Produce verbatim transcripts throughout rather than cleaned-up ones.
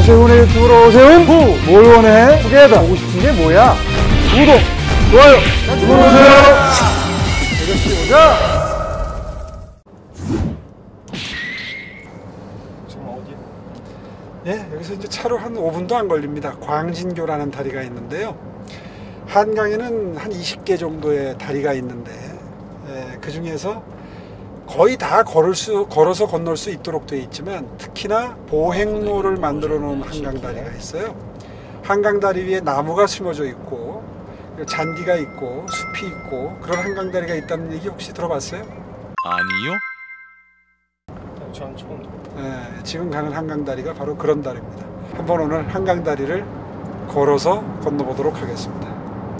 오세훈의 유튜브로 오세훈 후! 뭘 원해? 후계다. 보고 싶은 게 뭐야? 구독, 좋아요 눌러주세요. 아저씨 보자. 지금 어디? 예, 여기서 이제 차로 한 오 분도 안 걸립니다. 광진교라는 다리가 있는데요. 한강에는 한 이십 개 정도의 다리가 있는데 예, 그 중에서 거의 다 걸을 수, 걸어서 건널 수 있도록 되어 있지만 특히나 보행로를 만들어 놓은 한강다리가 있어요. 한강다리 위에 나무가 심어져 있고 잔디가 있고 숲이 있고 그런 한강다리가 있다는 얘기 혹시 들어봤어요? 아니요. 전 처음 들어요. 네, 지금 가는 한강다리가 바로 그런 다리입니다. 한번 오늘 한강다리를 걸어서 건너보도록 하겠습니다.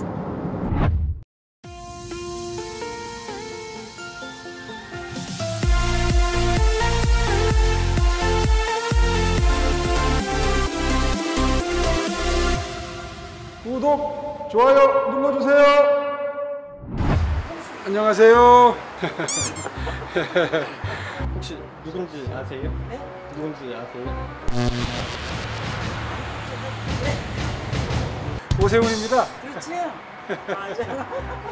구독, 좋아요 눌러주세요. 안녕하세요. 혹시 누군지 아세요? 네? 누군지 아세요? 오세훈입니다. 그렇죠. 맞아.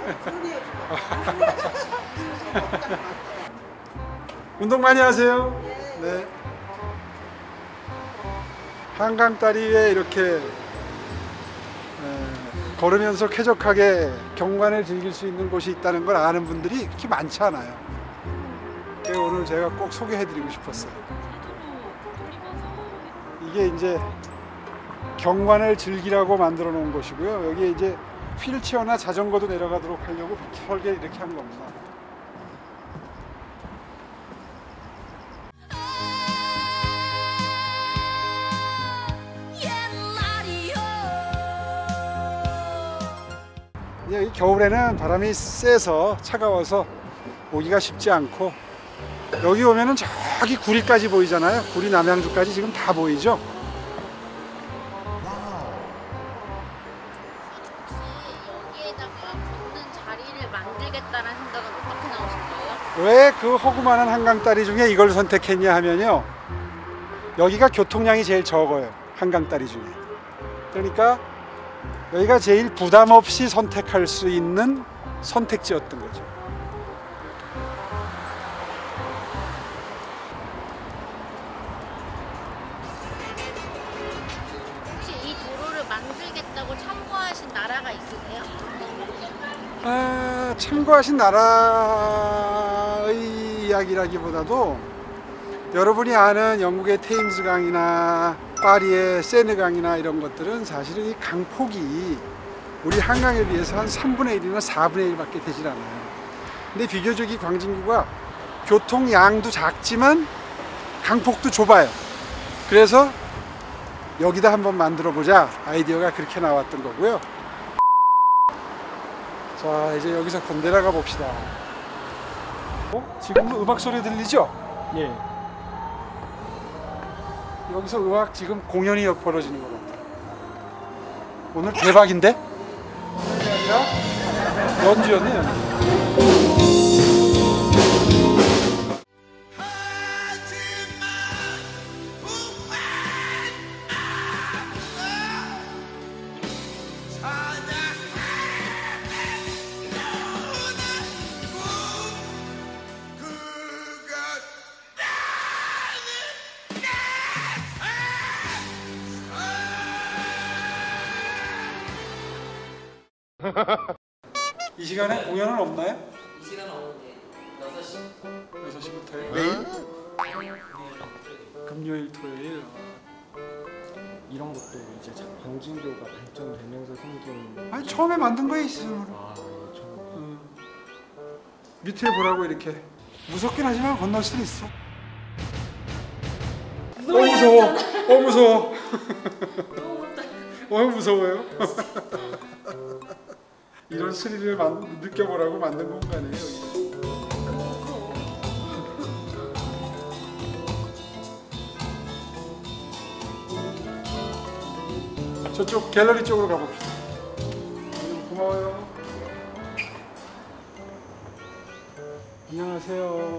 운동 많이 하세요? 네. 한강다리 위에 이렇게 에, 걸으면서 쾌적하게 경관을 즐길 수 있는 곳이 있다는 걸 아는 분들이 그렇게 많지 않아요. 그래서 오늘 제가 꼭 소개해드리고 싶었어요. 이게 이제 경관을 즐기라고 만들어 놓은 곳이고요. 여기에 이제 휠체어나 자전거도 내려가도록 하려고 설계를 이렇게 한 겁니다. 이제 겨울에는 바람이 세서 차가워서 오기가 쉽지 않고 여기 오면은 저기 구리까지 보이잖아요. 구리 남양주까지 지금 다 보이죠. 만들겠다는 생각은 어떻게 나오신 거예요? 왜 그 허구만한 한강다리 중에 이걸 선택했냐 하면요, 여기가 교통량이 제일 적어요. 한강다리 중에. 그러니까 여기가 제일 부담 없이 선택할 수 있는 선택지였던 거죠. 혹시 이 도로를 만들겠다고 참고하신 나라가 있으세요? 아, 참고하신 나라의 이야기라기보다도 여러분이 아는 영국의 테임스 강이나 파리의 세느 강이나 이런 것들은 사실은 이 강폭이 우리 한강에 비해서 한 삼분의 일이나 사분의 일 밖에 되질 않아요. 근데 비교적 이 광진구가 교통량도 작지만 강폭도 좁아요. 그래서 여기다 한번 만들어 보자 아이디어가 그렇게 나왔던 거고요. 자, 이제 여기서 건너가 봅시다. 어? 지금도 음악 소리 들리죠? 예. 여기서 음악 지금 공연이 벌어지는 것 같아요. 오늘 대박인데? 연주였네, 연주. 이 시간에 공연은 없나요? 이 시간은 없는데 여섯 시부터 여섯 시부터요? 매일? 금요일, 토요일. 이런 것도 이제 광진교가 발전되면서 생긴. 아니, 처음에 만든 거에 있으므로. 아, 예, 저... 음. 밑에 보라고 이렇게. 무섭긴 하지만 건널 수도 있어. 어, 무서워. 어, 무서워. 어, 무서워요. 이런 스릴을 만, 느껴보라고 만든 공간이에요. 여기. 저쪽 갤러리 쪽으로 가봅시다. 고마워요.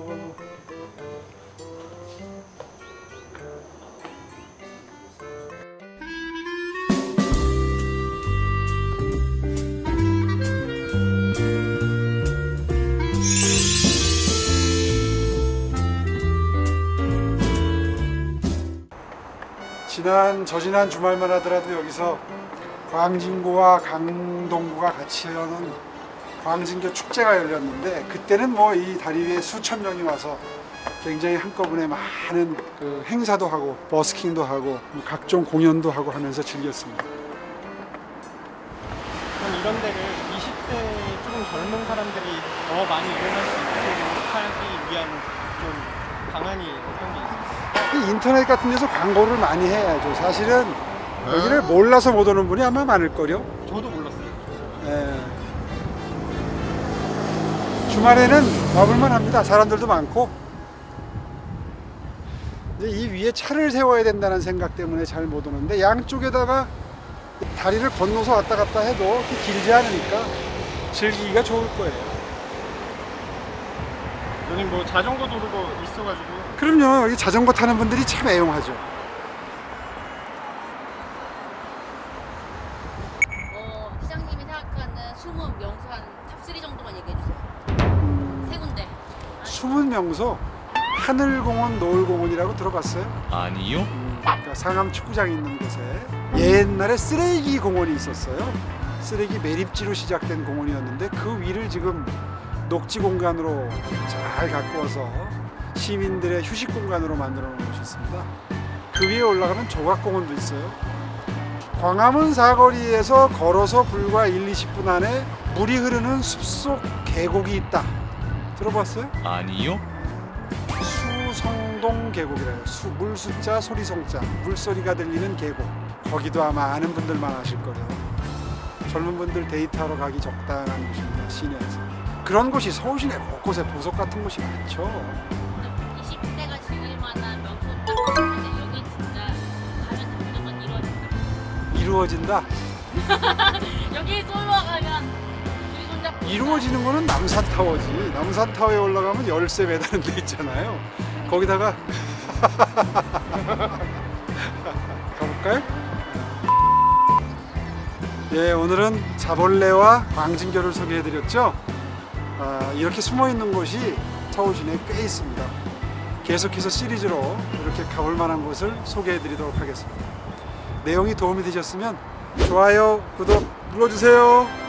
안녕하세요. 지난 저지난 주말만 하더라도 여기서 광진구와 강동구가 같이 하는 광진교 축제가 열렸는데, 그때는 뭐 이 다리 위에 수천 명이 와서 굉장히 한꺼번에 많은 그 행사도 하고 버스킹도 하고 뭐 각종 공연도 하고 하면서 즐겼습니다. 그럼 이런 데를 이십 대 조금 젊은 사람들이 더 많이 이용할 수 있도록 하기 위한 좀 방안이 어떤 게 있을까요? 이 인터넷 같은 데서 광고를 많이 해야죠. 사실은 여기를 몰라서 못 오는 분이 아마 많을걸요. 저도 몰랐어요. 예. 주말에는 와볼만 합니다. 사람들도 많고. 이제 이 위에 차를 세워야 된다는 생각 때문에 잘 못 오는데, 양쪽에다가 다리를 건너서 왔다 갔다 해도 그렇게 길지 않으니까 즐기기가 좋을 거예요. 여기 뭐 자전거 도로가 있어가지고. 그럼요. 여기 자전거 타는 분들이 참 애용하죠. 어, 시장님이 생각하는 숨은 명소 한 탑삼 정도만 얘기해 주세요. 세 군데. 숨은 명소, 하늘공원, 노을공원이라고 들어봤어요? 아니요. 음, 그러니까 상암 축구장이 있는 곳에 옛날에 쓰레기 공원이 있었어요. 쓰레기 매립지로 시작된 공원이었는데 그 위를 지금 녹지 공간으로 잘 가꾸어서 시민들의 휴식 공간으로 만들어 놓은 곳이 있습니다. 그 위에 올라가면 조각공원도 있어요. 광화문 사거리에서 걸어서 불과 일, 이십 분 안에 물이 흐르는 숲속 계곡이 있다. 들어봤어요? 아니요. 수성동 계곡이래요. 수, 물 숫자 소리 성자, 물소리가 들리는 계곡. 거기도 아마 아는 분들만 아실 거예요. 젊은 분들 데이트하러 가기 적당한 곳입니다. 시내에서. 그런 곳이 서울 시내 곳곳에 보석 같은 곳이 많죠. 이십 대가 즐길 만한 명소 딱 있는데 여기 진짜 가면 무조건 이루어진다. 이루어진다? 여기 솔로 가면 둘이 손잡고 이루어지는 거는 남산타워지. 남산타워에 올라가면 열쇠 매다는 데 있잖아요. 거기다가 가볼까요? 예, 오늘은 자벌레와 광진교를 소개해드렸죠. 아, 이렇게 숨어있는 곳이 서울 시내에 꽤 있습니다. 계속해서 시리즈로 이렇게 가볼 만한 곳을 소개해드리도록 하겠습니다. 내용이 도움이 되셨으면 좋아요, 구독 눌러주세요.